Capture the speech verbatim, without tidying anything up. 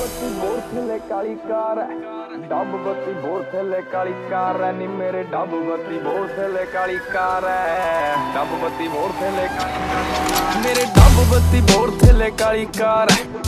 बत्ती बोर थले काली कार है, डब बत्ती बोर थले काली कार है नी मेरे डब बत्ती बोर थले काली कार है, डब बत्ती बोर थले काली कार मेरे डब बत्ती बोर थले काली कार है।